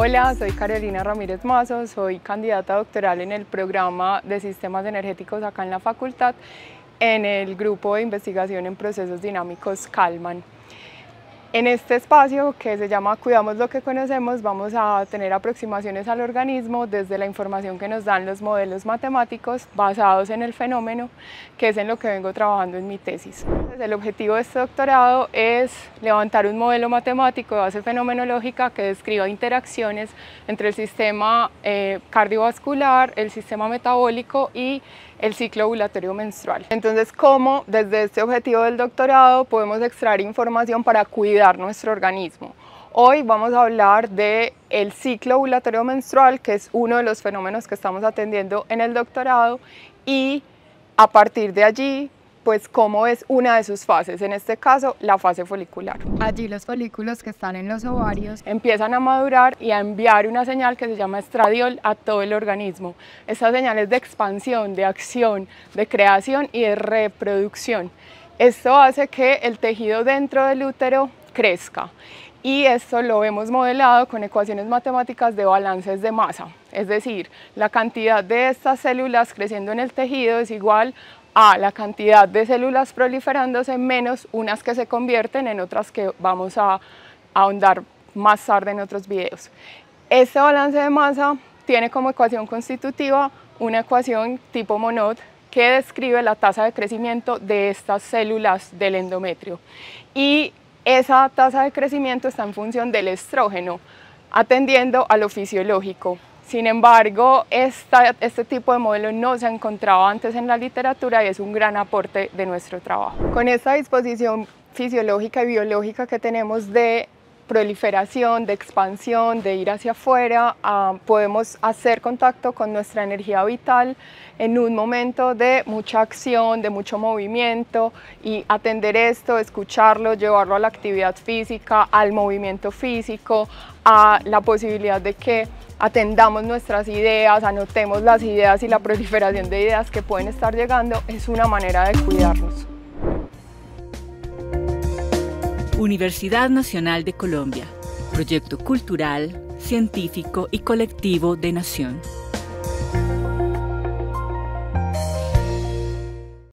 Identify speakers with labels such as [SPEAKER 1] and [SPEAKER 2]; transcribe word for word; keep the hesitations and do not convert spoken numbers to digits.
[SPEAKER 1] Hola, soy Carolina Ramírez Mazo, soy candidata doctoral en el programa de Sistemas Energéticos acá en la facultad, en el grupo de investigación en procesos dinámicos Kalman. En este espacio que se llama Cuidamos lo que conocemos, vamos a tener aproximaciones al organismo desde la información que nos dan los modelos matemáticos basados en el fenómeno, que es en lo que vengo trabajando en mi tesis. El objetivo de este doctorado es levantar un modelo matemático de base fenomenológica que describa interacciones entre el sistema eh, cardiovascular, el sistema metabólico y el ciclo ovulatorio menstrual. Entonces, ¿cómo desde este objetivo del doctorado podemos extraer información para cuidar nuestro organismo? Hoy vamos a hablar del ciclo ovulatorio menstrual, que es uno de los fenómenos que estamos atendiendo en el doctorado, y a partir de allí, pues cómo es una de sus fases, en este caso la fase folicular.
[SPEAKER 2] Allí los folículos que están en los ovarios
[SPEAKER 1] empiezan a madurar y a enviar una señal que se llama estradiol a todo el organismo. Esta señal es de expansión, de acción, de creación y de reproducción. Esto hace que el tejido dentro del útero crezca. Y esto lo hemos modelado con ecuaciones matemáticas de balances de masa. Es decir, la cantidad de estas células creciendo en el tejido es igual a la cantidad de células proliferándose menos unas que se convierten en otras que vamos a ahondar más tarde en otros videos. Este balance de masa tiene como ecuación constitutiva una ecuación tipo Monod que describe la tasa de crecimiento de estas células del endometrio. Y esa tasa de crecimiento está en función del estrógeno, atendiendo a lo fisiológico. Sin embargo, esta, este tipo de modelo no se ha encontrado antes en la literatura y es un gran aporte de nuestro trabajo. Con esta disposición fisiológica y biológica que tenemos de proliferación, de expansión, de ir hacia afuera, uh, podemos hacer contacto con nuestra energía vital en un momento de mucha acción, de mucho movimiento, y atender esto, escucharlo, llevarlo a la actividad física, al movimiento físico, a la posibilidad de que atendamos nuestras ideas, anotemos las ideas y la proliferación de ideas que pueden estar llegando, es una manera de cuidarnos.
[SPEAKER 3] Universidad Nacional de Colombia, proyecto cultural, científico y colectivo de Nación.